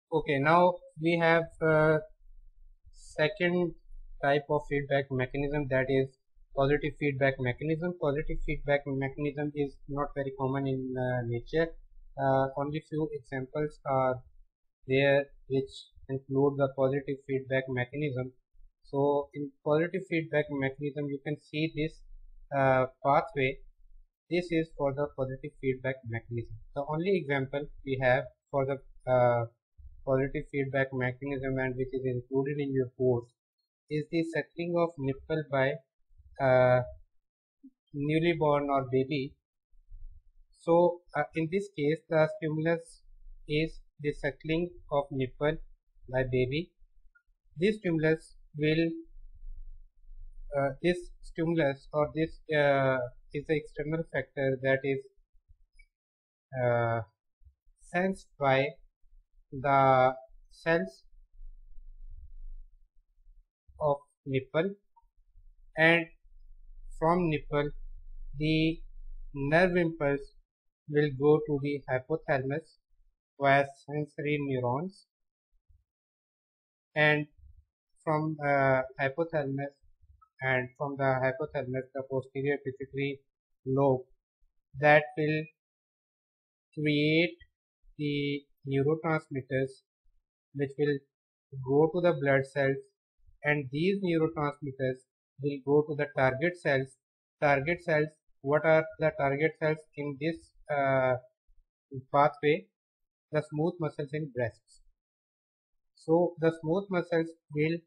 Okay, now we have second type of feedback mechanism, that is positive feedback mechanism. Positive feedback mechanism is not very common in nature. Only few examples are there which include the positive feedback mechanism. So in positive feedback mechanism you can see this pathway. This is for the positive feedback mechanism. The only example we have for the positive feedback mechanism and which is included in your course is the suckling of nipple by uh, newly born or baby. So in this case the stimulus is the suckling of nipple by baby. This stimulus will this stimulus or this is the external factor that is uh, sensed by the cells of nipple, and from nipple the nerve impulse will go to the hypothalamus via sensory neurons, and from hypothalamus the posterior pituitary lobe that will create the neurotransmitters which will go to the blood cells, and these neurotransmitters will go to the target cells. Target cells, what are the target cells in this pathway? The smooth muscles in breasts. So the smooth muscles will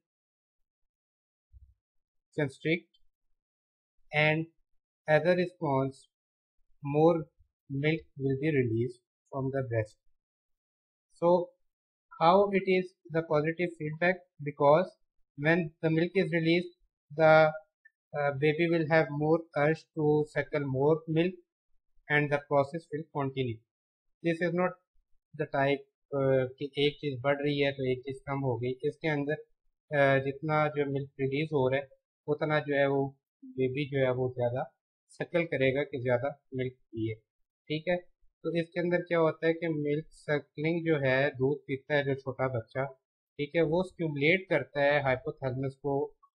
constrict, and as a response more milk will be released from the breast. So how it is the positive feedback? Because when the milk is released, the baby will have more urge to suckle more milk, and the process will continue. This is not the type कि एक चीज़ बढ़ रही है तो एक चीज़ कम हो गई. इसके अंदर जितना जो मिल्क रिलीज हो रहा है उतना जो है वो बेबी जो है वो ज़्यादा सकल करेगा कि ज़्यादा मिल्क पिए. ठीक है, तो इसके अंदर क्या होता है कि मिल्क सकलिंग जो है, दूध पीता है जो छोटा बच्चा, ठीक है, वो स्टिमुलेट करता है हाइपोथैलेमस को.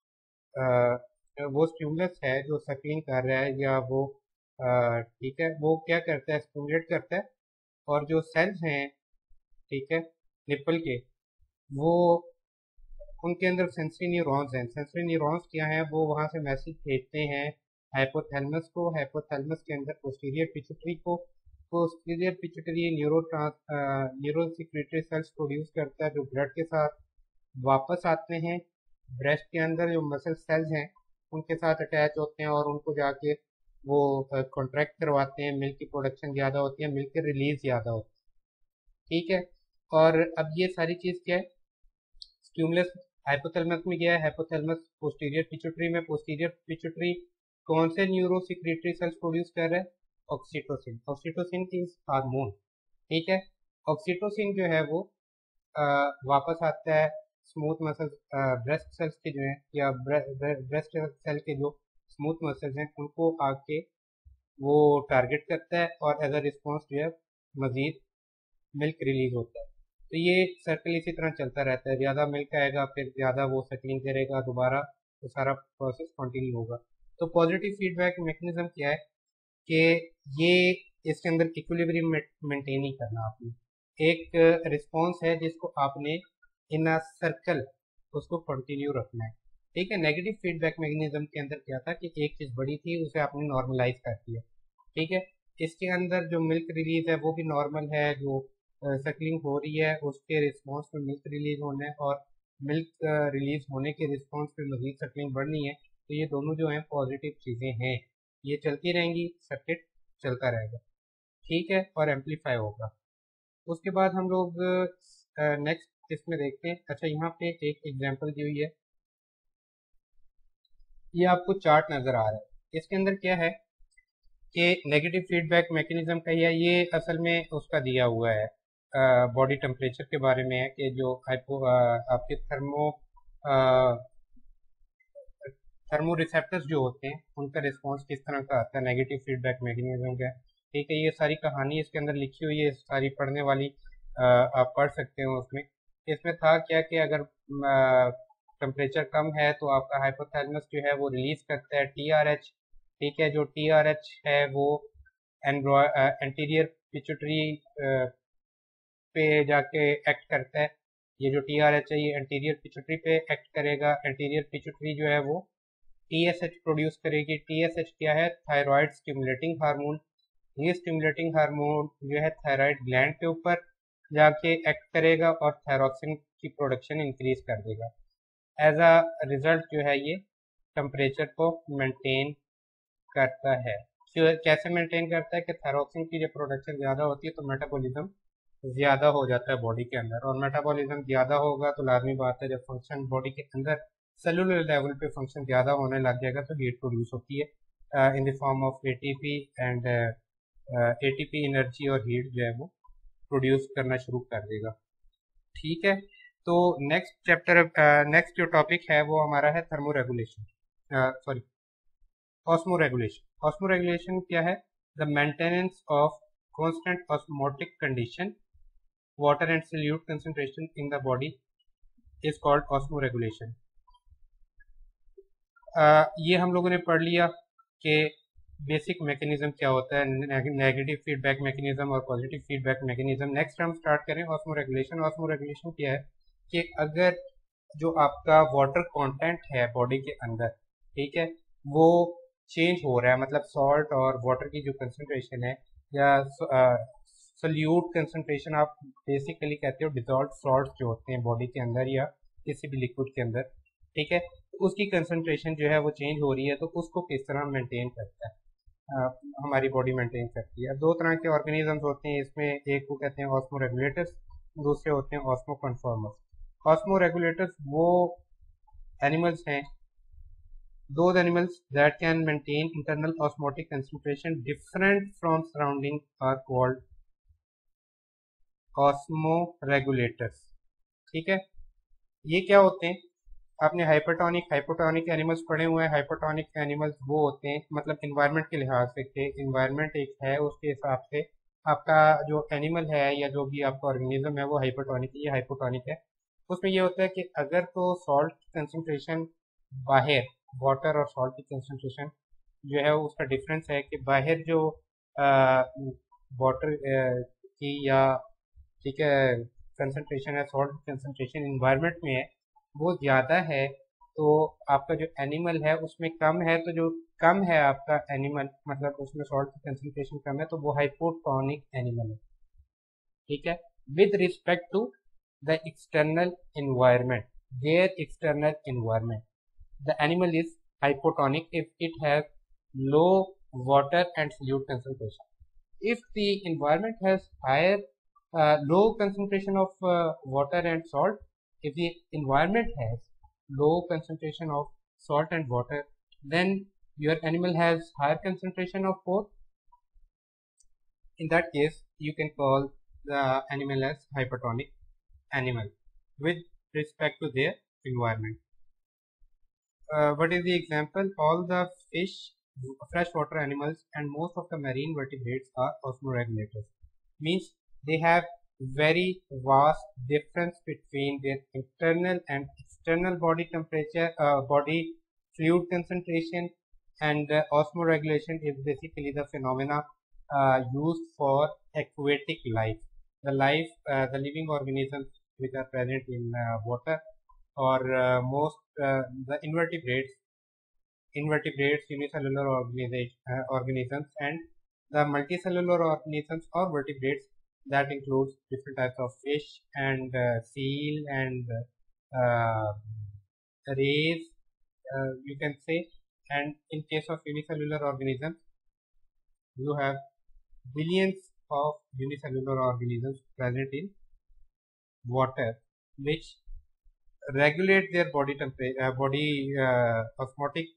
वो स्टिमुलस है जो सकलिंग कर रहा है या वो ठीक है, वो क्या करता है, स्टिमुलेट करता है, और जो सेल्स हैं, ठीक है, निपल के, वो उनके अंदर सेंसरी न्यूरॉन्स हैं. सेंसरी न्यूरॉन्स क्या हैं, वो वहाँ से मैसेज भेजते हैं हाइपोथैलेमस को. हाइपोथैलेमस के अंदर पोस्टीरियर पिट्यूटरी को. Posterior pituitary neuro secretory cells produce करता है जो ब्लड के साथ वापस आते हैं. ब्रेस्ट के अंदर जो मसल सेल्स हैं उनके साथ अटैच होते हैं और उनको जाके वो कॉन्ट्रैक्ट करवाते हैं. मिल्क की प्रोडक्शन ज़्यादा होती है, मिल्क की रिलीज ज़्यादा होती है. ठीक है, और अब ये सारी चीज़ क्या है, स्टिमुलस हाइपोथैलेमस में गया है, हाइपोथैलेमस पोस्टीरियर पिट्यूटरी में. पोस्टीरियर पिट्यूटरी कौन से न्यूरो सिक्रेटरी सेल्स प्रोड्यूस कर रहा है? ऑक्सीटोसिन. Oxytocin is hormone. ठीक है, ऑक्सीटोसिन जो है वो वापस आता है स्मूथ मसल ब्रेस्ट सेल्स के जो हैं, या ब्रेस्ट सेल के जो स्मूथ मसल्स हैं उनको आके वो टारगेट करता है, और एज अ रिस्पॉन्स जो है मजीद मिल्क रिलीज होता है. तो ये सर्कल इसी तरह चलता रहता है. ज़्यादा मिल्क आएगा, फिर ज़्यादा वो सैकलिंग करेगा दोबारा, तो सारा प्रोसेस कंटिन्यू होगा. तो पॉजिटिव फीडबैक मैकेनिज्म क्या है कि ये इसके अंदर इक्विलिब्रियम मेंटेन ही करना आपने. एक रिस्पॉन्स है जिसको आपने इन अ सर्कल उसको कंटिन्यू रखना है. ठीक है, नेगेटिव फीडबैक मैकेनिज्म के अंदर क्या था कि एक चीज़ बड़ी थी उसे आपने नॉर्मलाइज कर दिया. ठीक है, इसके अंदर जो मिल्क रिलीज है वो भी नॉर्मल है, जो सकलिंग हो रही है उसके रिस्पॉन्स में मिल्क रिलीज होना है, और मिल्क रिलीज होने के रिस्पॉन्स में मजीद सकलिंग बढ़नी है. तो ये दोनों जो हैं पॉजिटिव चीज़ें हैं, ये चलती रहेंगी, सर्किट चलता रहेगा. ठीक है, और एम्पलीफाई होगा. उसके बाद हम लोग नेक्स्ट इसमें देखते हैं. अच्छा, यहाँ पे एक एग्जांपल दी हुई है, ये आपको चार्ट नज़र आ रहा है. इसके अंदर क्या है कि नेगेटिव फीडबैक मैकेनिज्म का ये असल में उसका दिया हुआ है, बॉडी टेम्परेचर के बारे में है कि जो आपके थर्मो रिसेप्टर्स जो होते हैं उनका रिस्पॉन्स किस तरह का आता है नेगेटिव फीडबैक मैकेनिज्म का. ठीक है, ये सारी कहानी इसके अंदर लिखी हुई है, सारी पढ़ने वाली आप पढ़ सकते हो उसमें. इसमें था क्या कि अगर टेम्परेचर कम है तो आपका हाइपोथैलेमस जो है वो रिलीज करता है टीआरएच। ठीक है, जो टीआरएच है वो एंटीरियर पिट्यूटरी पे जाके एक्ट करता है। ये जो टीआरएच है ये एंटीरियर पिट्यूटरी पे एक्ट करेगा। एंटीरियर पिट्यूटरी जो है वो टीएसएच प्रोड्यूस करेगी। टीएसएच क्या है? Thyroid stimulating hormone. ये स्टिमुलेटिंग हार्मोन जो है थायराइड ग्लैंड के ऊपर जाके एक्ट करेगा और थायरोक्सिन की प्रोडक्शन इंक्रीज कर देगा। एज अ रिजल्ट जो है ये टेम्परेचर को मेंटेन करता है। कैसे मेंटेन करता है कि थायरोक्सिन की जब प्रोडक्शन ज़्यादा होती है तो मेटाबॉलिज्म ज़्यादा हो जाता है बॉडी के अंदर, और मेटाबॉलिज्म ज़्यादा होगा तो लाजमी बात है जब फंक्शन बॉडी के अंदर सेलुलर लेवल पे फंक्शन ज़्यादा होने लग जाएगा तो हीट प्रोड्यूस होती है in the form of ATP and ATP energy और हीट जो है वो प्रोड्यूस करना शुरू कर देगा। ठीक है, तो नेक्स्ट जो टॉपिक है वो हमारा है thermo regulation, sorry osmo regulation. Osmo regulation क्या है? The maintenance of constant osmotic condition water and solute concentration in the body is called osmo regulation. ये हम लोगों ने पढ़ लिया कि बेसिक मैकेनिज्म क्या होता है, नेगेटिव फीडबैक मैकेनिज्म और पॉजिटिव फीडबैक मैकेनिज्म। नेक्स्ट हम स्टार्ट करें ऑस्मो रेगुलेशन। ऑस्मो रेगुलेशन क्या है कि अगर जो आपका वाटर कंटेंट है बॉडी के अंदर, ठीक है, वो चेंज हो रहा है, मतलब सॉल्ट और वाटर की जो कंसंट्रेशन है या सल्यूट कंसंट्रेशन, आप बेसिकली कहते हो डिजॉल्व सॉल्ट जो होते हैं बॉडी के अंदर या किसी भी लिक्विड के अंदर, ठीक है, उसकी कंसंट्रेशन जो है वो चेंज हो रही है तो उसको किस तरह मेंटेन करता है, हमारी बॉडी मेंटेन करती है। अब दो तरह के ऑर्गेनिजम्स होते हैं इसमें, एक को कहते हैं ऑस्मो रेगुलेटर्स, दूसरे होते हैं ऑस्मो कन्फॉर्मर्स। ऑस्मो रेगुलेटर्स वो एनिमल्स हैं, those animals that can maintain internal osmotic concentration different from surrounding are called osmoregulators। ठीक है, ये क्या होते हैं? आपने हाइपोटोनिक एनिमल्स पढ़े हुए हैं। हाइपोटोनिक एनिमल्स वो होते हैं, मतलब इन्वायरमेंट के लिहाज से, इन्वायरमेंट एक है उसके हिसाब से आपका जो एनिमल है या जो भी आपका ऑर्गेनिज्म है वो हाइपोटोनिक है। उसमें ये होता है कि अगर तो सॉल्ट कंसंट्रेशन बाहर, वाटर और सॉल्ट की कंसंट्रेशन जो है उसका डिफरेंस है कि बाहर जो वाटर की या, ठीक है, कंसंट्रेशन है, सॉल्ट कंसंट्रेशन इन्वायरमेंट में है वो ज़्यादा है, तो आपका जो एनिमल है उसमें कम है, तो जो कम है आपका एनिमल, मतलब उसमें सॉल्ट की कंसंट्रेशन कम है तो वो हाइपोटोनिक एनिमल है। ठीक है, with respect to the external environment, there external environment, the animal is hypotonic if it has low water and solute concentration. If the environment has higher low concentration of water and salt, if the environment has low concentration of salt and water, then your animal has higher concentration of both. In that case, you can call the animal as hypotonic animal with respect to their environment. What is the example? All the fish, freshwater animals, and most of the marine vertebrates are osmoregulators. Means they have very vast difference between their internal and external body temperature, body fluid concentration, and osmoregulation is basically the phenomena used for aquatic life. The living organisms which are present in water, or the invertebrates, unicellular organisms, and the multicellular organisms or vertebrates that includes different types of fish and seal and uh, rays, you can say. And in case of unicellular organisms, you have billions of unicellular organisms present in water, which regulate their body temperature, body osmotic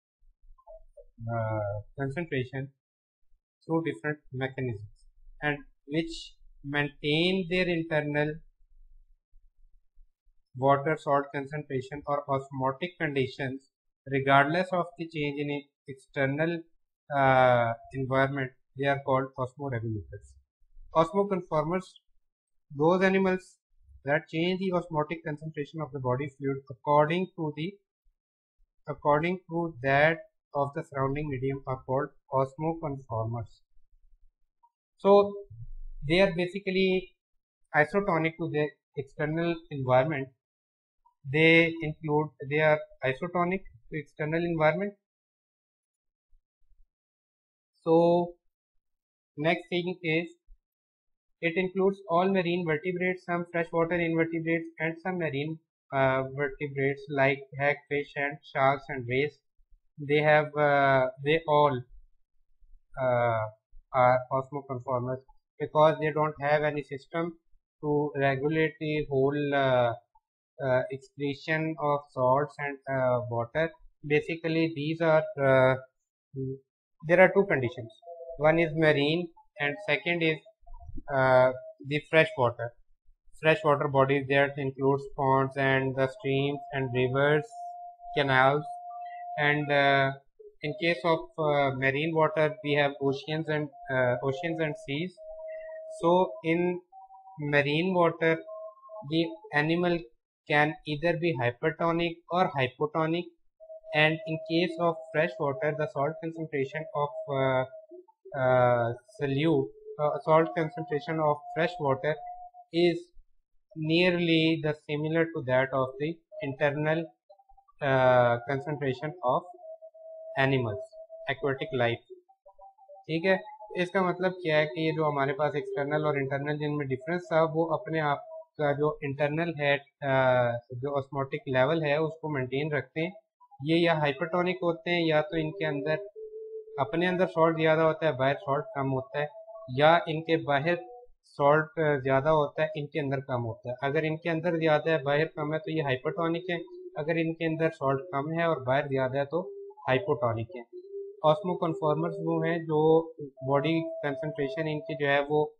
concentration through different mechanisms, and which maintain their internal water salt concentration or osmotic conditions regardless of the change in external environment. They are called osmoregulators. Osmoconformers, those animals that change the osmotic concentration of the body fluid according to that of the surrounding medium are called osmoconformers. So they are basically isotonic to the external environment. They are isotonic to external environment. So next thing is, it includes all marine vertebrates, some freshwater invertebrates, and some marine vertebrates like hagfish and sharks and rays. They all are osmoconformers because they don't have any system to regulate the whole excretion of salts and water. Basically, there are two conditions. One is marine, and second is the freshwater bodies. That includes ponds and the streams and rivers, canals, and in case of marine water, we have oceans and seas. So in marine water, the animal can either be hypertonic or hypotonic, and in case of fresh water, the salt concentration of salt concentration of fresh water is nearly the similar to that of the internal concentration of animals, aquatic life. ठीक है, इसका मतलब क्या है कि ये जो हमारे पास एक्सटर्नल और इंटरनल जिनमें डिफरेंस था, वो अपने आप का जो इंटरनल है, जो ऑस्मोटिक लेवल है, उसको मेंटेन रखते हैं। ये या हाइपरटोनिक होते हैं, या तो इनके अंदर अपने अंदर सॉल्ट ज़्यादा होता है, बाहर सॉल्ट कम होता है, या इनके बाहर सॉल्ट ज़्यादा होता है, इनके अंदर कम होता है। अगर इनके अंदर ज़्यादा है, बाहर कम है, तो ये हाइपरटोनिक है। अगर इनके अंदर सॉल्ट कम है और बाहर ज़्यादा है, तो हाइपोटोनिक है। ऑस्मोकन्फॉर्मर्स वो हैं जो बॉडी कंसंट्रेशन इनकी जो है वो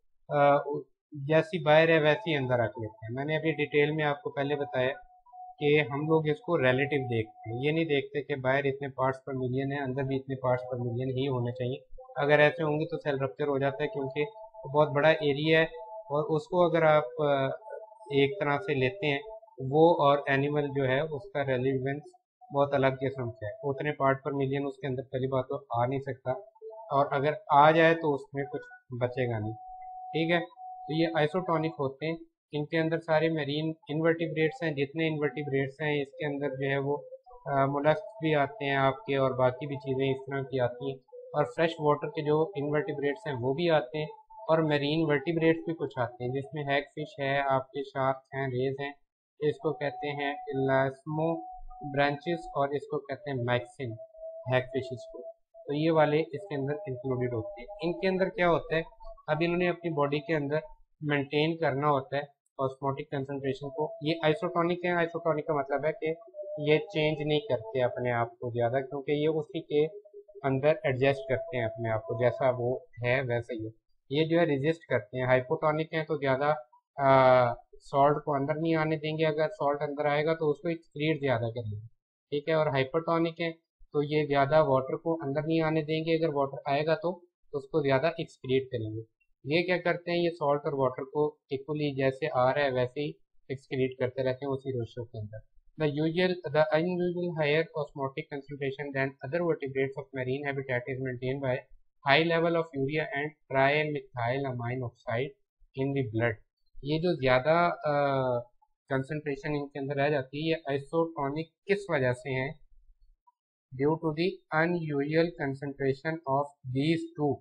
जैसी बाहर है वैसी अंदर रख लेते हैं। मैंने अभी डिटेल में आपको पहले बताया कि हम लोग इसको रिलेटिव देखते हैं, ये नहीं देखते कि बाहर इतने पार्ट्स पर मिलियन है, अंदर भी इतने पार्ट्स पर मिलियन ही होने चाहिए। अगर ऐसे होंगे तो सेल रप्चर हो जाता है, क्योंकि वो बहुत बड़ा एरिया है, और उसको अगर आप एक तरह से लेते हैं, वो और एनिमल जो है उसका रेलिवेंस बहुत अलग किस्म से है। उतने पार्ट पर मिलियन उसके अंदर पहली बात तो आ नहीं सकता, और अगर आ जाए तो उसमें कुछ बचेगा नहीं। ठीक है, तो ये आइसोटोनिक होते हैं। इनके अंदर सारे मरीन इन्वर्टिब्रेट्स हैं, जितने इन्वर्टिब्रेट्स हैं इसके अंदर जो है वो मोलस्क भी आते हैं आपके, और बाकी भी चीज़ें इस तरह की आती हैं, और फ्रेश वाटर के जो इन्वर्टिब्रेट्स हैं वो भी आते हैं, और मरीन वर्टिब्रेट्स भी कुछ आते हैं, जिसमें हैग फिश है, आपके शार्क्स हैं, रेज हैं। इसको कहते हैं इलास्मो ब्रांचेस, और इसको कहते हैं मैक्सिन हैग फिशेस को। तो ये वाले इसके अंदर इंक्लूडेड होते हैं। इनके अंदर क्या होता है, अब इन्होंने अपनी बॉडी के अंदर मेंटेन करना होता है ऑस्मोटिक कंसंट्रेशन को। ये आइसोटोनिक है, आइसोटोनिक का मतलब है कि ये चेंज नहीं करते अपने आप को ज़्यादा, क्योंकि ये उसी के अंदर एडजस्ट करते हैं अपने आप को, जैसा वो है वैसा ही है। ये जो है रेजिस्ट करते हैं। हाइपोटोनिक हैं तो ज़्यादा सॉल्ट को अंदर नहीं आने देंगे, अगर सॉल्ट अंदर आएगा तो उसको एक्सक्रीट ज़्यादा करेंगे। ठीक है, और हाइपरटोनिक है तो ये ज़्यादा वाटर को अंदर नहीं आने देंगे, अगर वाटर आएगा तो उसको ज़्यादा एक्सक्रीट करेंगे। ये क्या करते हैं, ये सॉल्ट और वाटर को इक्वली जैसे आ रहा है वैसे ही एक्सक्रीट करते रहते हैं उसी रेशियो के अंदर। The unusual higher osmotic concentration than other vertebrates of marine habitat is maintained by high level of urea and trimethylamine oxide in the blood। ये जो ज़्यादा कंसंट्रेशन इनके अंदर रह जाती है, ये आइसोटोनिक किस वजह से है? Due to the unusual concentration of these two.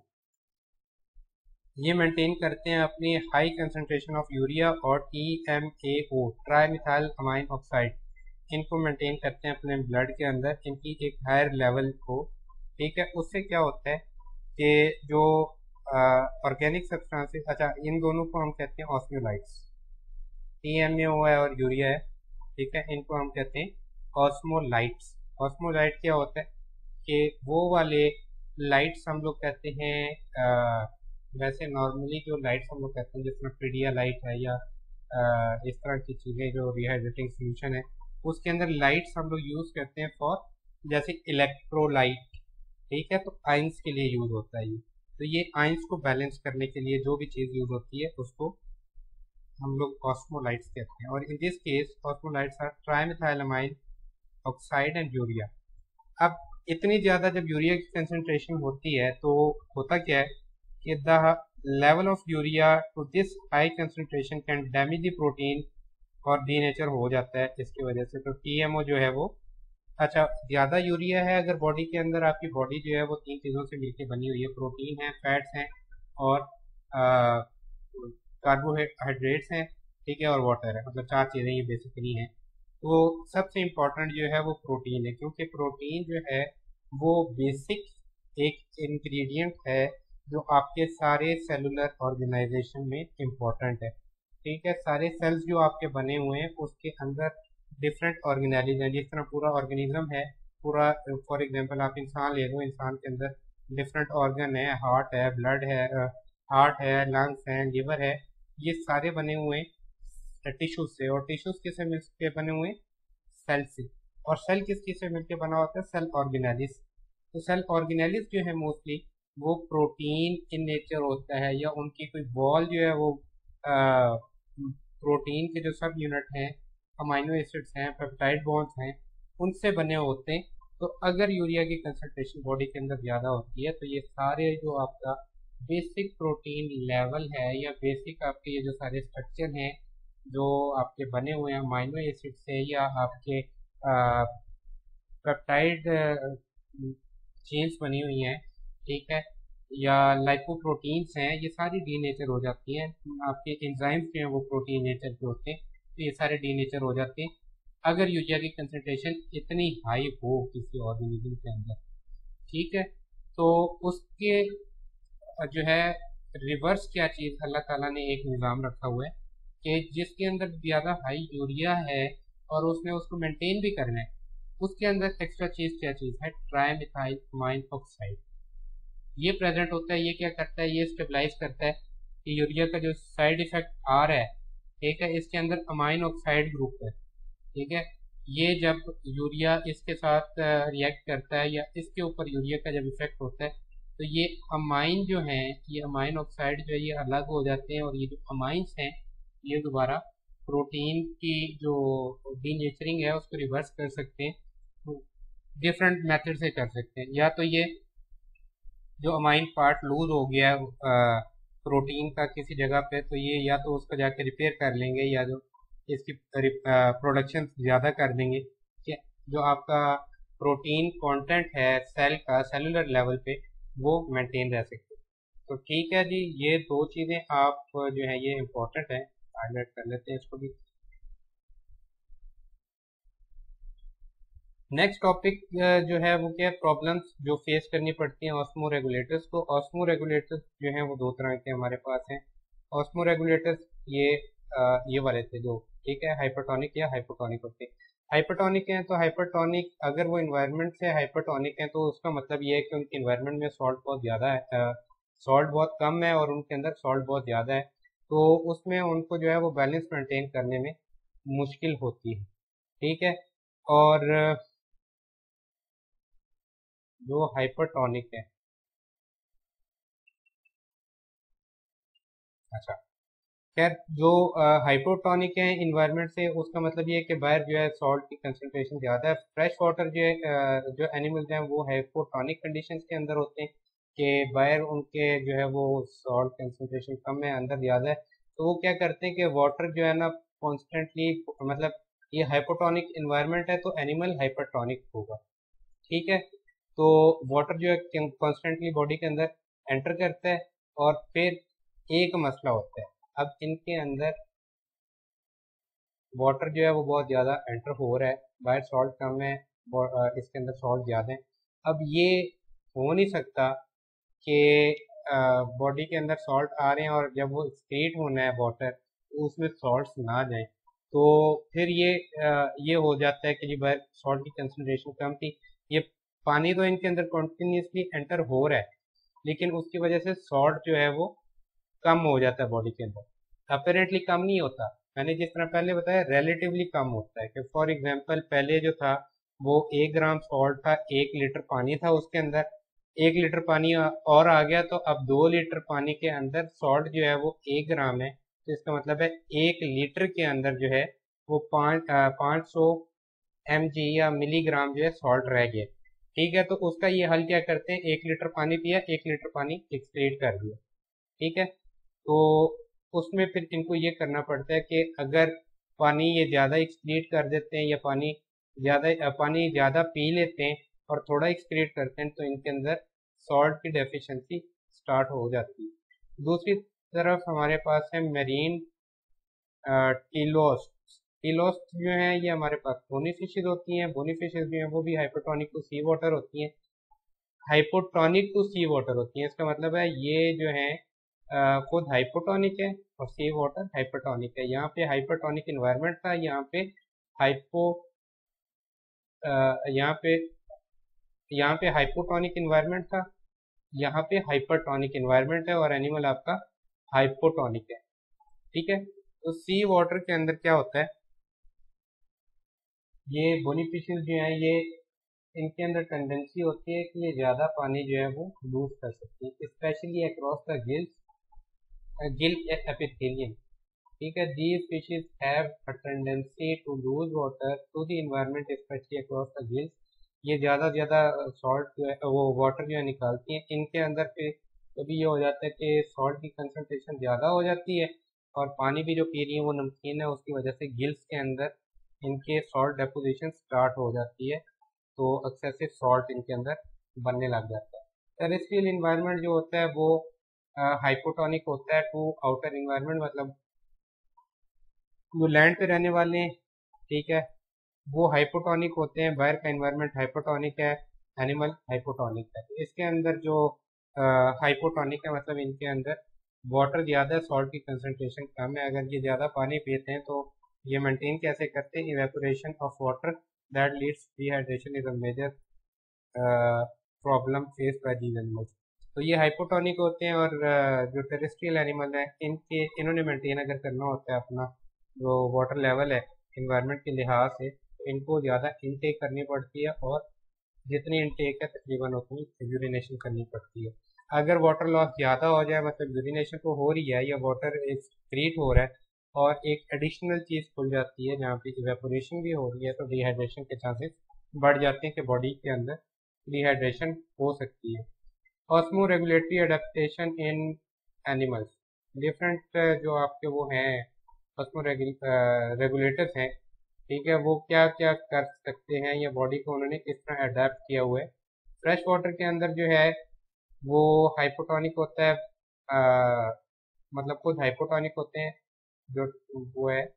ये मेंटेन करते हैं अपनी हाई कंसंट्रेशन ऑफ यूरिया और TMAO ट्राईमिथाइल अमाइन ऑक्साइड, इनको मेंटेन करते हैं अपने ब्लड के अंदर, इनकी एक हायर लेवल को। ठीक है, उससे क्या होता है कि जो ऑर्गेनिक सब्सटेंसेस, अच्छा इन दोनों को हम कहते हैं ऑस्मोलाइट्स, TMAO है और यूरिया है। ठीक है, इनको हम कहते हैं ऑस्मोलाइट्स। ऑस्मोलाइट क्या होता है कि वो वाले लाइट्स हम लोग कहते हैं, वैसे नॉर्मली जो लाइट्स हम लोग कहते हैं जिसमें पीडिया लाइट है या इस तरह की चीज़ें जो रिहाइड्रेटिंग सोल्यूशन है, उसके अंदर लाइट्स हम लोग यूज़ करते हैं फॉर, जैसे इलेक्ट्रोलाइट। ठीक है, तो आइंस के लिए यूज़ होता है ये। तो ये आइंस को बैलेंस करने के लिए जो भी चीज़ यूज़ होती है उसको हम लोग ऑस्मोलाइट्स कहते हैं, और in this case osmolytes are trimethylamine oxide and urea. अब इतनी ज़्यादा जब यूरिया की कंसनट्रेशन होती है तो होता क्या है कि the level of urea to this high concentration can damage the protein और डीनेचर हो जाता है इसकी वजह से। तो टीएमओ जो है वो, अच्छा, ज़्यादा यूरिया है अगर बॉडी के अंदर, आपकी बॉडी जो है वो तीन चीज़ों से मिलकर बनी हुई है, प्रोटीन है, फैट्स हैं और कार्बोहाइड्रेट्स हैं, ठीक है, और वाटर है, मतलब चार चीज़ें ये बेसिकली हैं। तो सबसे इम्पोर्टेंट जो है वो प्रोटीन है, क्योंकि प्रोटीन जो है वो बेसिक एक इंग्रेडिएंट है जो आपके सारे सेलुलर ऑर्गेनाइजेशन में इम्पोर्टेंट है, ठीक है। सारे सेल्स जो आपके बने हुए हैं उसके अंदर डिफरेंट ऑर्गेनाइज हैं, जिस तरह पूरा ऑर्गेनिज्म है पूरा। फॉर एग्जांपल आप इंसान ले लो, इंसान के अंदर डिफरेंट ऑर्गन है, हार्ट है, ब्लड है, हार्ट है, लंग्स हैं, लिवर है, ये सारे बने हुए हैं टिश्यूज से, और टिश्यूज किससे मिलकर बने हुए हैं? सेल से। और सेल किस चीज से मिलकर बना होता है? Cell organelles. तो सेल ऑर्गेनालिस जो है मोस्टली वो प्रोटीन इन नेचर होता है, या उनकी कोई वॉल जो है वो प्रोटीन के जो सब यूनिट हैं, अमाइनो एसिड्स हैं, पेप्टाइड बॉन्ड्स हैं, उनसे बने होते हैं। तो अगर यूरिया की कंसंट्रेशन बॉडी के अंदर ज़्यादा होती है तो ये सारे जो आपका बेसिक प्रोटीन लेवल है या बेसिक आपके ये जो सारे स्ट्रक्चर हैं जो आपके बने हुए हैं अमाइनो एसिड से, या आपके पेप्टाइड चेन्स बनी हुई हैं, ठीक है, या लाइपोप्रोटीन्स हैं, ये सारी डीनेचर हो जाती हैं। आपके एंजाइम्स जो हैं वो प्रोटीन नेचर के होते हैं, तो ये सारे डीनेचर हो जाते हैं अगर यूरिया की कंसंट्रेशन इतनी हाई हो किसी ऑर्गेनिज्म के अंदर, ठीक है। तो उसके जो है रिवर्स क्या चीज़ अल्लाह ताला ने एक निज़ाम रखा हुआ है कि जिसके अंदर ज़्यादा हाई यूरिया है और उसने उसको मेंटेन भी करना है, उसके अंदर एक्स्ट्रा चीज़ क्या चीज़ है? ट्राइमेथाइलमाइन ऑक्साइड। ये प्रेजेंट होता है। ये क्या करता है? ये स्टेबलाइज करता है कि यूरिया का जो साइड इफेक्ट आ रहा है, ठीक है, इसके अंदर अमाइन ऑक्साइड ग्रुप है, ठीक है। ये जब यूरिया इसके साथ रिएक्ट करता है या इसके ऊपर यूरिया का जब इफेक्ट होता है तो ये अमाइन जो हैं, ये अमाइन ऑक्साइड जो है ये अलग हो जाते हैं, और ये जो अमाइंस हैं ये दोबारा प्रोटीन की जो डीनेचरिंग है उसको रिवर्स कर सकते हैं। डिफरेंट मेथड से कर सकते हैं, या तो ये जो अमाइन पार्ट लूज हो गया प्रोटीन का किसी जगह पे, तो ये या तो उसको जाके रिपेयर कर लेंगे, या जो इसकी प्रोडक्शन ज़्यादा कर देंगे कि जो आपका प्रोटीन कंटेंट है सेल का सेलुलर लेवल पे वो मेंटेन रह सके। तो ठीक है जी, ये दो चीज़ें आप जो है ये इम्पोर्टेंट है, हाईलाइट कर लेते हैं इसको भी। नेक्स्ट टॉपिक जो है वो क्या है? प्रॉब्लम्स जो फेस करनी पड़ती हैं ऑस्मो रेगुलेटर्स को। ऑस्मो रेगुलेटर्स जो हैं वो दो तरह के हमारे पास हैं। ऑस्मो रेगुलेटर्स ये वाले थे जो, ठीक है, हाइपरटोनिक या हाइपोटोनिक होते हैं। हाइपरटोनिक हैं तो हाइपरटोनिक अगर वो इन्वायरमेंट से हाइपरटोनिक हैं तो उसका मतलब ये है कि उनके इन्वायरमेंट में सॉल्ट बहुत ज़्यादा है, सॉल्ट बहुत कम है और उनके अंदर सॉल्ट बहुत ज़्यादा है, तो उसमें उनको जो है वो बैलेंस मेंटेन करने में मुश्किल होती है, ठीक है। और जो हाइपरटोनिक है, अच्छा, खैर जो हाइपोटोनिक है इन्वायरमेंट से उसका मतलब ये है कि बाहर जो है सॉल्ट की कंसंट्रेशन ज़्यादा है। फ्रेश वाटर जो है जो एनिमल्स हैं वो हाइपोटोनिक कंडीशंस के अंदर होते हैं कि बाहर उनके जो है वो सॉल्ट कंसंट्रेशन कम है, अंदर ज़्यादा है, तो वो क्या करते हैं कि वाटर जो है ना कॉन्स्टेंटली, मतलब ये हाइपोटोनिक इन्वायरमेंट है तो एनिमल हाइपरटोनिक होगा, ठीक है। तो वाटर जो है कॉन्स्टेंटली बॉडी के अंदर एंटर करता है, और फिर एक मसला होता है, अब इनके अंदर वाटर जो है वो बहुत ज़्यादा एंटर हो रहा है, बाहर सॉल्ट कम है, इसके अंदर सॉल्ट ज़्यादा है। अब ये हो नहीं सकता कि बॉडी के अंदर सॉल्ट आ रहे हैं और जब वो एक्सक्रीट होना है वाटर तो उसमें सॉल्ट्स ना जाए, तो फिर ये हो जाता है कि जी बाहर सॉल्ट की कंसनट्रेशन कम थी, ये पानी तो इनके अंदर कॉन्टिन्यूसली एंटर हो रहा है लेकिन उसकी वजह से सॉल्ट जो है वो कम हो जाता है बॉडी के अंदर। अपेरेंटली कम नहीं होता, मैंने जिस तरह पहले बताया रिलेटिवली कम होता है कि फॉर एग्जांपल पहले जो था वो 1 ग्राम सॉल्ट था 1 लीटर पानी था उसके अंदर, 1 लीटर पानी और आ गया तो अब 2 लीटर पानी के अंदर सॉल्ट जो है वो 1 ग्राम है, तो इसका मतलब है 1 लीटर के अंदर जो है वो 500 mg या मिलीग्राम जो है सॉल्ट रह गया। ठीक है, तो उसका ये हल क्या करते हैं, 1 लीटर पानी पिया, 1 लीटर पानी एक्सक्रीट कर दिया। ठीक है, तो उसमें फिर इनको ये करना पड़ता है कि अगर पानी ये ज़्यादा एक्सक्रीट कर देते हैं या पानी ज़्यादा पी लेते हैं और थोड़ा एक्सक्रीट करते हैं तो इनके अंदर सॉल्ट की डेफिशिएंसी स्टार्ट हो जाती है। दूसरी तरफ हमारे पास है मेरीन टीलोस्ट। टीलोस्ट जो है ये हमारे पास बोनी फिशेज होती हैं। बोनी फिशेज जो है वो भी हाइपोटोनिक टू सी वाटर होती हैं, हाइपोटोनिक टू सी वाटर होती हैं। इसका मतलब है ये जो है खुद हाइपोटोनिक है और सी वाटर हाइपोटोनिक है। यहाँ पे हाइपोटोनिक इन्वायरमेंट था, यहाँ पे हाइपो यहाँ पे हाइपोटोनिक इन्वायरमेंट था, यहाँ पे हाइपरटोनिक इन्वायरमेंट है और एनिमल आपका हाइपोटोनिक है। ठीक है, तो सी वाटर के अंदर क्या होता है, ये बोनीफिशियल जो है ये इनके अंदर टेंडेंसी होती है कि ये ज़्यादा पानी जो है वो लूज कर सकती है, specially across the gill epithelium. ठीक है, these fishes have a tendency to lose water to the environment especially across the gills। ये ज़्यादा सॉल्ट जो है वो वाटर जो है निकालती हैं इनके अंदर। फिर कभी ये हो जाता है कि सॉल्ट की कंसनट्रेशन ज़्यादा हो जाती है और पानी भी जो पी रही है वो नमकीन है, उसकी वजह से गिल्स के अंदर इनके सॉल्ट डेपोजिशन स्टार्ट हो जाती है, तो एक्सेसिव सॉल्ट इनके अंदर बनने लग जाता है। टेरेस्ट्रियल इन्वायरमेंट जो होता है वो हाइपोटोनिक होता है टू आउटर इन्वायरमेंट, मतलब जो लैंड पे रहने वाले हैं, ठीक है, वो हाइपोटोनिक होते हैं। बाहर का एनवायरनमेंट हाइपोटोनिक है, एनिमल हाइपोटोनिक है। इसके अंदर जो हाइपोटोनिक है मतलब इनके अंदर वाटर ज़्यादा है, सॉल्ट की कंसनट्रेशन कम है। अगर ये ज़्यादा पानी पीते हैं तो ये मेंटेन कैसे करते हैं, evaporation of water that leads dehydration is a major problem face by these animals. तो ये हाइपोटोनिक होते हैं और जो टेरेस्ट्रियल एनिमल है इन्होंने मेंटेन अगर करना होता है अपना जो वाटर लेवल है इन्वायरमेंट के लिहाज से, तो इनको ज़्यादा इनटेक करनी पड़ती है और जितनी इनटेक है तकरीबन उतनी यूरिनेशन करनी पड़ती है। अगर वाटर लॉस ज़्यादा हो जाए, मतलब यूरिनेशन तो हो रही है या वाटर एक्सक्रीट हो रहा है और एक एडिशनल चीज़ खुल जाती है जहाँ पे इवेपोरेशन भी हो रही है, तो डिहाइड्रेशन के चांसेस बढ़ जाते हैं कि बॉडी के अंदर डिहाइड्रेशन हो सकती है। Osmo regulatory adaptation in animals, different जो आपके वो हैं ऑस्मो रेगुलेटर्स हैं, ठीक है, वो क्या क्या कर सकते हैं या बॉडी को उन्होंने किस तरह अडेप्ट किया हुआ है। फ्रेश वाटर के अंदर जो है वो हाइपोटोनिक होता है, मतलब खुद हाइपोटोनिक होते हैं, जो वो है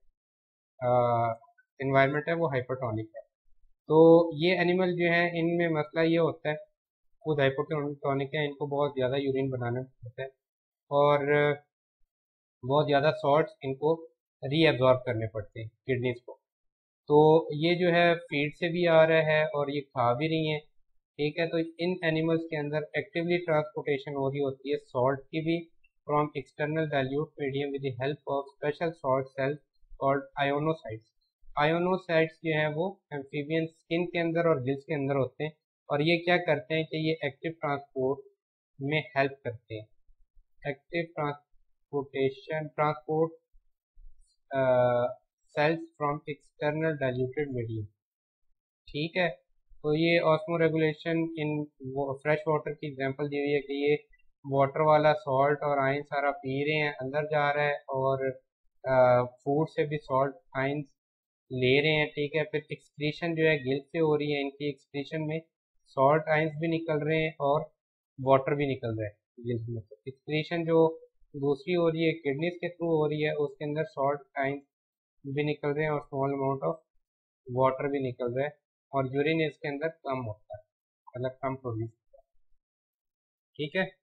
इन्वायरमेंट है वो हाइपोटोनिक है। तो ये एनिमल जो है इनमें मसला ये होता है, खुद हाइपोटोनिक है, इनको बहुत ज़्यादा यूरिन बनाना होता है और बहुत ज़्यादा सॉल्ट्स इनको रीअब्जॉर्ब करने पड़ते हैं किडनीज को। तो ये जो है फीड से भी आ रहा है और ये खा भी रही हैं। ठीक है, तो इन एनिमल्स के अंदर एक्टिवली ट्रांसपोर्टेशन हो रही होती है सॉल्ट की भी from external dilute medium with the help of special salt cells called ionocytes. Ionocytes जो है वो एम्फीबियन स्किन के अंदर और गिल्स के अंदर होते हैं और ये क्या करते हैं कि ये एक्टिव ट्रांसपोर्ट में हेल्प करते हैं। Active transport cells from external diluted medium. ठीक है, तो ये osmo regulation in fresh water की एग्जांपल दी हुई है कि ये वाटर वाला सॉल्ट और आयन सारा पी रहे हैं, अंदर जा रहा है और फूड से भी सॉल्ट आयन ले रहे हैं। ठीक है, फिर एक्सक्रीशन जो है गिल्स से हो रही है, इनकी एक्सक्रीशन में सॉल्ट आयंस भी निकल रहे हैं और वाटर भी निकल रहा है गिल्स में। एक्सक्रीशन जो दूसरी हो रही है किडनीज के थ्रू हो रही है, उसके अंदर सॉल्ट आयंस भी निकल रहे हैं और स्मॉल अमाउंट ऑफ वाटर भी निकल रहा है और यूरिन इसके अंदर कम होता है, मतलब कम प्रोड्यूस होता है। ठीक है,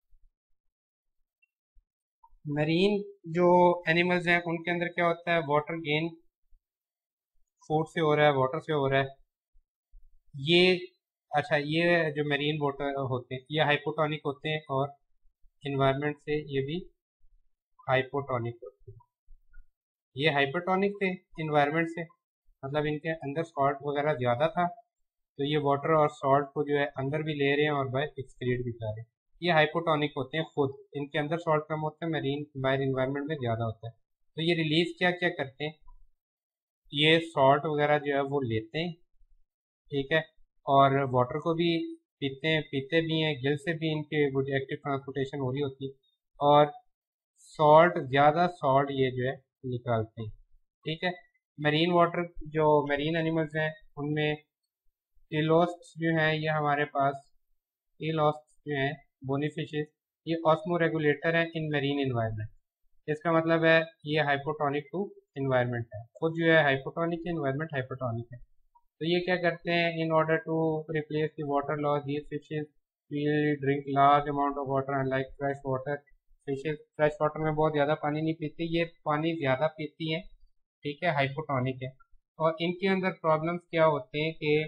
मरीन जो एनिमल्स हैं उनके अंदर क्या होता है, वाटर गेन फूड से हो रहा है, वाटर से हो रहा है। ये अच्छा, ये जो मरीन वाटर होते हैं ये हाइपोटोनिक होते हैं और इन्वायरमेंट से ये भी हाइपोटोनिक होते हैं। ये हाइपोटोनिक थे इन्वायरमेंट से, मतलब इनके अंदर सॉल्ट वगैरह ज़्यादा था, तो ये वाटर और सॉल्ट को जो है अंदर भी ले रहे हैं और बाहर एक्सक्रीट भी कर रहे हैं। ये हाइपोटोनिक होते हैं खुद, इनके अंदर सॉल्ट कम होता है, मरीन इन्वायरमेंट में ज़्यादा होता है। तो ये रिलीज क्या क्या करते हैं, ये सॉल्ट वगैरह जो है वो लेते हैं, ठीक है, और वाटर को भी पीते हैं, पीते भी हैं, गिल से भी इनके एक्टिव ट्रांसपोर्टेशन हो रही होती है, और सॉल्ट, ज़्यादा सॉल्ट ये जो है निकालते हैं, ठीक है। मरीन वाटर, जो मरीन एनिमल्स हैं उनमें टीलोस्ट्स जो हैं ये हमारे पास, टीलोस्ट्स जो हैं बोनी फिशेस, ये ऑस्मो रेगुलेटर हैं इन मरीन इन्वायरमेंट। इसका मतलब है ये हाइपोटोनिक टू इन्वायरमेंट है, खुद जो है हाइपोटोनिक है, इन्वायरमेंट हाइपोटोनिक है। तो ये क्या करते हैं, in order to replace the water loss these fishes will drink large amount of water unlike fresh water. Fishes fresh water में बहुत ज़्यादा पानी नहीं पीती, ये पानी ज़्यादा पीती हैं, ठीक है, हाइपोटोनिक है। और इनके अंदर प्रॉब्लम्स क्या होते हैं कि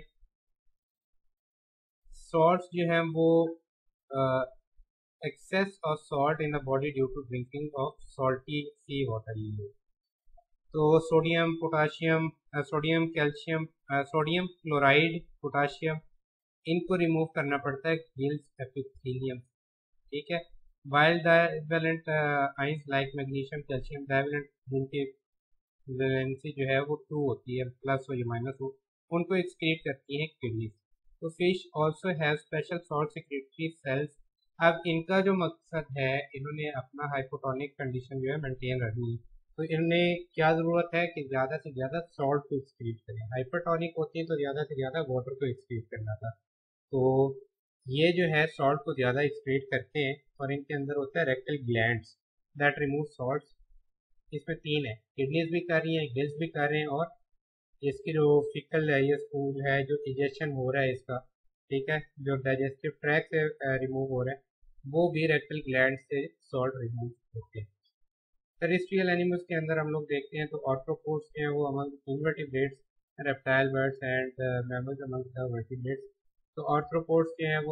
सॉल्ट्स जो हैं वो excess of salt in the body due to drinking of salty sea water. तो sodium potassium, sodium calcium, sodium chloride, potassium, इनको रिमूव करना पड़ता है गिल्स एपिथेलियम, ठीक है। While divalent ions like magnesium calcium divalent, जिनकी वैलेंसी जो है वो 2 होती है, प्लस हो या माइनस हो, उनको एक्सक्रीट करती है किडनी। तो fish also have special salt secretory cells. अब इनका जो मकसद है, इन्होंने अपना हाइपोटोनिक कंडीशन जो है मेंटेन रखनी है, तो इन्हें क्या ज़रूरत है कि ज़्यादा से ज़्यादा सॉल्ट को एक्सक्रीट करें। हाइपरटोनिक होती है तो ज़्यादा से ज़्यादा वाटर को एक्सक्रीट करना था, तो ये जो है सॉल्ट को ज़्यादा एक्सक्रीट करते हैं, और इनके अंदर होता है rectal glands that remove salts. इसमें 3 है, किडनीज भी कर रही हैं, गिल्स भी कर रहे हैं, और इसकी जो फिकल है, ये स्टूल है, जो इजेक्शन हो रहा है इसका, ठीक है, जो डाइजेस्टिव ट्रैक से रिमूव हो रहा है, वो भी रेक्टल ग्लैंड से सॉल्ट रिमूव होते हैं। टेरेस्ट्रियल एनिमल्स के अंदर हम लोग देखते हैं तो आर्थ्रोपोड्स के हैं वो among invertebrates, reptile birds and mammals among the vertebrates. तो आर्थ्रोपोड्स के हैं वो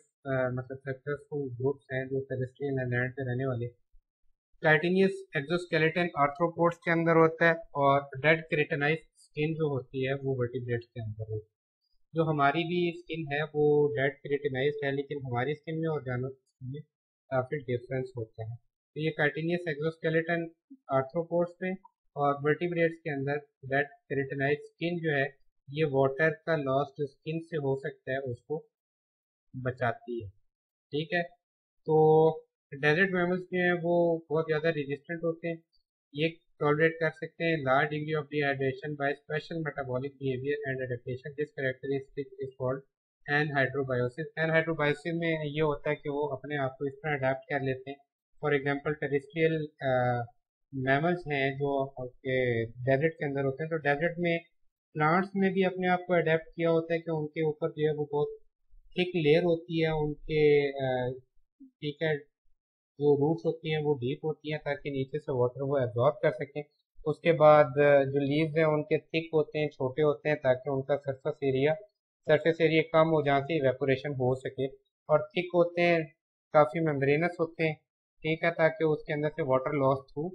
सक्सेसफुल ग्रुप्स हैं जो टेरेस्ट्रियल लैंड पे रहने वाले। काइटिनियस एक्सोस्केलेटन आर्थ्रोपोड्स के अंदर होता है, और डेड केराटिनाइज्ड स्किन जो होती है वो वर्टिब्रेट्स के अंदर होती है। जो हमारी भी स्किन है वो डेड केराटिनाइज्ड है, लेकिन हमारी स्किन में और जानवर की स्किन में काफ़ी डिफरेंस होता है। तो ये काइटिनियस एक्सोस्केलेटन आर्थ्रोपोड्स में, और वर्टिब्रेट्स के अंदर डेड केराटिनाइज्ड स्किन जो है ये वाटर का लॉस जो स्किन से हो सकता है उसको बचाती है, ठीक है। तो डेजर्ट मैमल्स जो हैं वो बहुत ज़्यादा रेजिस्टेंट होते हैं, ये टॉलरेट कर सकते हैं large degree of dehydration by special metabolic behaviour and adaptation. This characteristic is called anhydrobiosis. Anhydrobiosis में ये होता है कि वो अपने आप को इस तरह अडेप्ट कर लेते हैं। फॉर एग्जांपल टेरेस्ट्रियल मैमल्स हैं जो डेजर्ट के अंदर होते हैं, तो डेजर्ट में प्लांट्स में भी अपने आप को अडेप्ट किया होता है कि उनके ऊपर जो है वो बहुत थिक लेयर होती है उनके, ठीक है, जो रूट्स होती हैं वो डीप होती हैं ताकि नीचे से वाटर वो एब्जॉर्ब कर सकें। उसके बाद जो लीव्स हैं उनके थिक होते हैं, छोटे होते हैं, ताकि उनका सरफेस एरिया कम हो जहाँ से इवेपोरेशन हो सके, और थिक होते हैं, काफ़ी मेम्ब्रेनस होते हैं, ठीक है, ताकि उसके अंदर से water loss through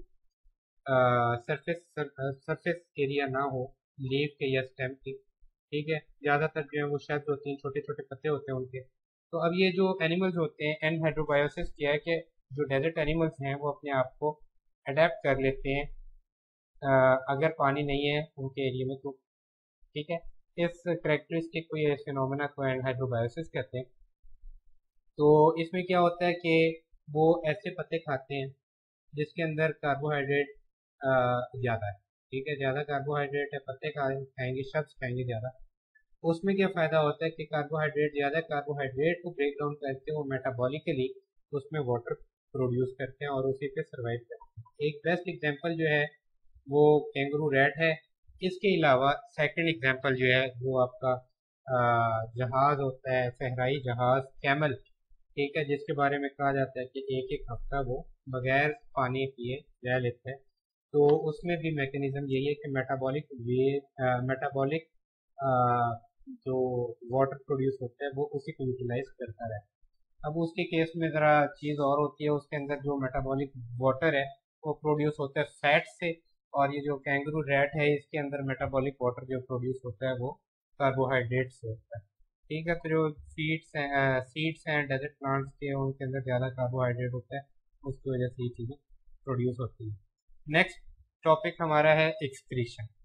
surface area ना हो लीव के या स्टेम के, ठीक है। ज़्यादातर जो है वो शेल्स होती हैं, छोटे छोटे पत्ते होते हैं उनके। तो अब ये जो एनिमल्स होते हैं, एनहाइड्रोबायोसिस क्या है कि जो डेजर्ट एनिमल्स हैं वो अपने आप को अडेप्ट कर लेते हैं अगर पानी नहीं है उनके एरिया में, तो ठीक है। इस करेक्टरिस्टिक को, ये फिनोमेना को एनहाइड्रोबायोसिस कहते हैं। तो इसमें क्या होता है कि वो ऐसे पत्ते खाते हैं जिसके अंदर कार्बोहाइड्रेट ज़्यादा है, ठीक है, ज़्यादा कार्बोहाइड्रेट है, पत्ते खाएंगे, शख्स खाएंगे ज़्यादा। उसमें क्या फ़ायदा होता है कि कार्बोहाइड्रेट, ज़्यादा कार्बोहाइड्रेट को ब्रेक डाउन करके वो मेटाबॉलिकली उसमें वाटर प्रोड्यूस करते हैं और उसी पे सर्वाइव करते हैं। एक बेस्ट एग्जांपल जो है वो कैंगरू रैट है। इसके अलावा सेकंड एग्जांपल जो है वो आपका जहाज होता है, सहराई जहाज कैमल, ठीक है, जिसके बारे में कहा जाता है कि एक एक हफ्ता वो बगैर पानी पिए रह लेता है। तो उसमें भी मैकेनिज्म यही है कि मेटाबॉलिक जो वाटर प्रोड्यूस होता है वो उसी को यूटिलाइज करता है। अब उसके केस में ज़रा चीज़ और होती है, उसके अंदर जो मेटाबॉलिक वाटर है वो प्रोड्यूस होता है फैट से, और ये जो कैंगरू रैट है इसके अंदर मेटाबॉलिक वाटर जो प्रोड्यूस होता है वो कार्बोहाइड्रेट से होता है। ठीक है। तो जो सीड्स हैं डेजर्ट प्लांट्स के, उनके अंदर ज़्यादा कार्बोहाइड्रेट होता है, उसकी वजह से ये चीज़ें प्रोड्यूस होती हैं। नेक्स्ट टॉपिक हमारा है एक्सक्रीशन।